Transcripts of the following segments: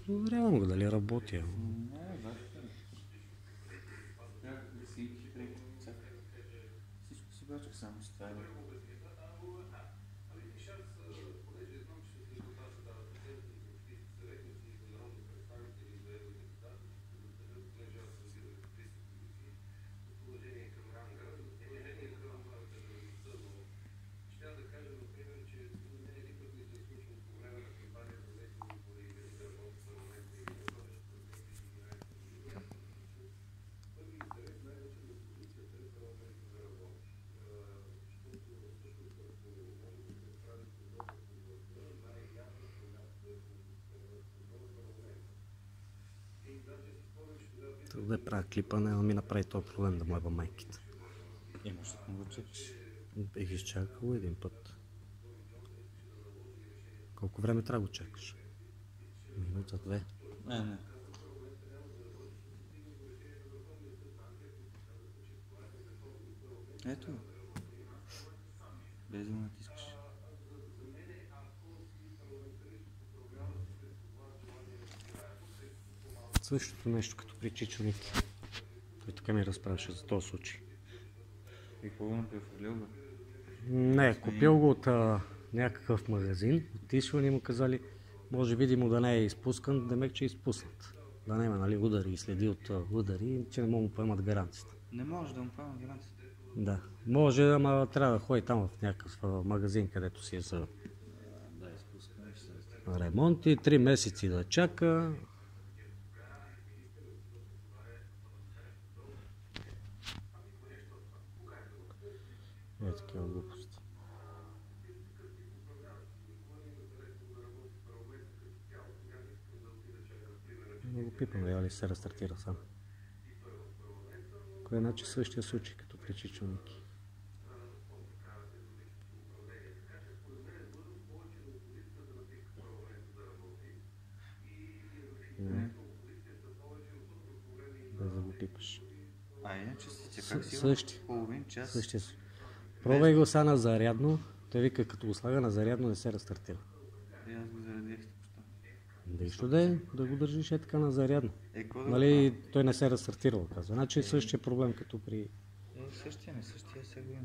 Проверявам го дали работи. Не, всичко си бачка само с това. Да правя клипа, не ми направи този проблем да му еба майките. Имаш да го чекаш. Бих изчакал един път. Колко време трябва да го чакаш? Минута, две. Не. Ето. Без да натискаш. Същото нещо като при Чичо Ники. Той така ми разправяше за този случай. И какво го префалил го? Не, купил го от някакъв магазин. Отишъл и му казали, може видимо да не е изпускан, демек, че е изпуснат. Да не има, нали, удари и следи от удари, че не могат да му поемат гаранцията. Не може да му поемат гаранцията. Да, може, ама трябва да ходи там в някакъв магазин, където си е за ремонти, 3 месеци да чака. Е, такива глупости. Не го пипам, дали се рестартира сам. Кой е значи същия случай, като при Чичо Ники. Без да го пипаш. Иначе си как си половин час. Същия. Пробвай го сега на зарядно. Той вика, като го слага на зарядно, не се рестартира. Аз го заредих. Нищо да го държиш е така на зарядно. Нали, той не се е рестартирал, казва. Значи същия проблем като при... Същия сега го има.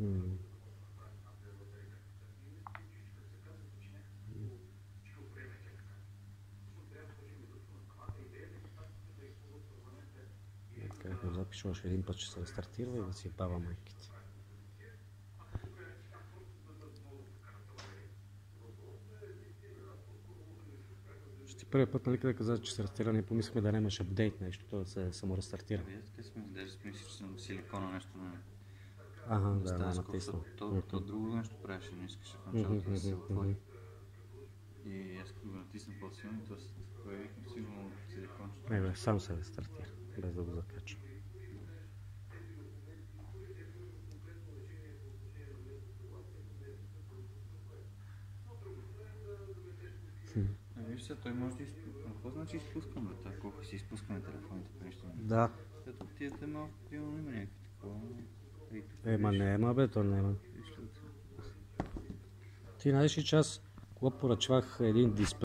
Където запиша още един път, че се рестартира и да си баба майките. Ще първият път, нали, къде каза, че се рестартира, ние помислихме да нямаш апдейт нещо, то да се саморестартира. Така сме, даже сме си на силикона нещо на... Ага, да, натиснал. То друго нещо правеше, не искаше в началото да се отвори. И аз като го натисна по-силно, то се появихме сигурно от силикончето. Не бе, сам се рестартира, без да го закачам. Виж сега, той може да изпуска. Какво значи изпускам, бе? Колко си изпускаме телефоните по нищо? Да. Ето тията малко, примерно има някакви такова. Ема нема, бе, то нема. Ти знаеш ли, че аз кога поръчвах един дисплей,